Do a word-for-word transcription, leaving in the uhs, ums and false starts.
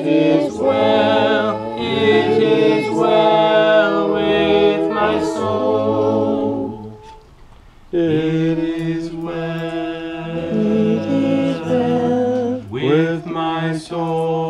is well, it is well with my soul. It is well, it is well with my soul.